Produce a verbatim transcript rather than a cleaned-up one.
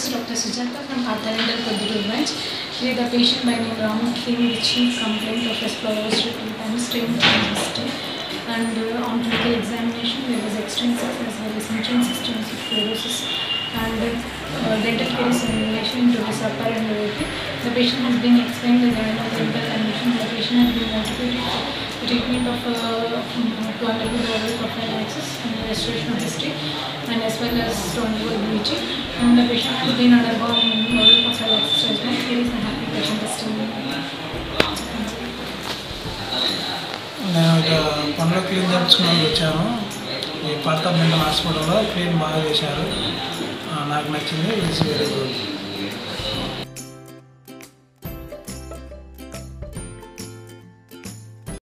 This is Doctor Sujata from Artharental Koduru branch. Here the patient by name Ramu came with chief complaint of respiratory and strain history. And uh, on clinical examination there was extensive as well as intrinsic extensive fluorosis and uh, dental caries in relation to this upper and lower teeth. The patient has been explained the clinical condition. The patient has been motivated for treatment of uh, to undergo the oral prophylaxis and restoration of history and as well as to undergo bleaching. And the patient has been undergone oral prophylaxis as well. Here is the happy patient testimony. నేను ఇక పనుల clean చేయించుకున్నాను వచ్చాను. ఈ పాత mental హాస్పిటల్లో clean బాగా చేశారు. నాకు నచ్చింది. It's very good.